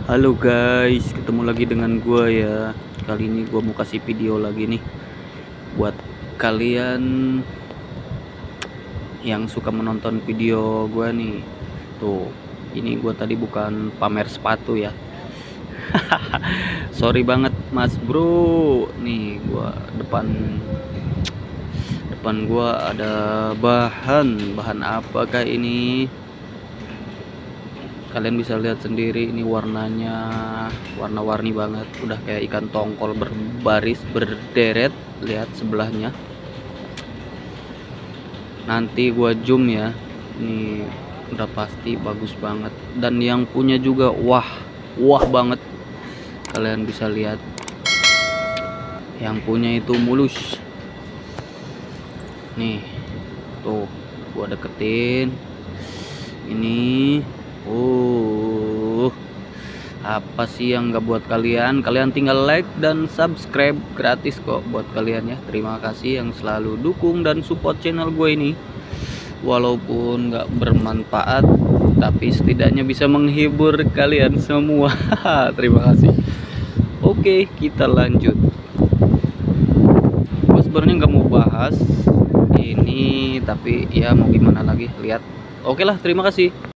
Halo guys, ketemu lagi dengan gua ya. Kali ini gua mau kasih video lagi nih buat kalian yang suka menonton video gua nih. Tuh, ini gua tadi bukan pamer sepatu ya. Sorry banget Mas Bro. Nih gua depan gua ada bahan apakah ini? Kalian bisa lihat sendiri, ini warnanya warna-warni banget, udah kayak ikan tongkol berbaris berderet. Lihat sebelahnya, nanti gua zoom ya. Ini udah pasti bagus banget, dan yang punya juga wah banget. Kalian bisa lihat, yang punya itu mulus nih. Tuh gua deketin ini. Apa sih yang nggak buat kalian? Kalian tinggal like dan subscribe, gratis kok buat kalian ya. Terima kasih yang selalu dukung dan support channel gue ini. Walaupun nggak bermanfaat, tapi setidaknya bisa menghibur kalian semua. Terima kasih. Oke, kita lanjut. Gue sebenarnya nggak mau bahas ini, tapi ya mau gimana lagi. Lihat. Oke lah, terima kasih.